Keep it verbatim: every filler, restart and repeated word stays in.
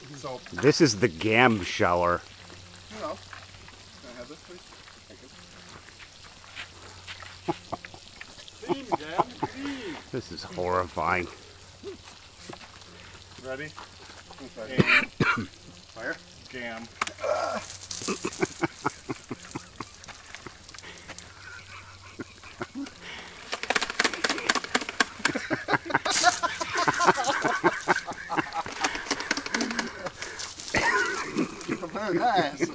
So This is the Gamb Shower. Hello. Can I have this, please? Thank you. Steam, Dad. Steam. This is horrifying. Ready? And fire. Gamb. Very nice.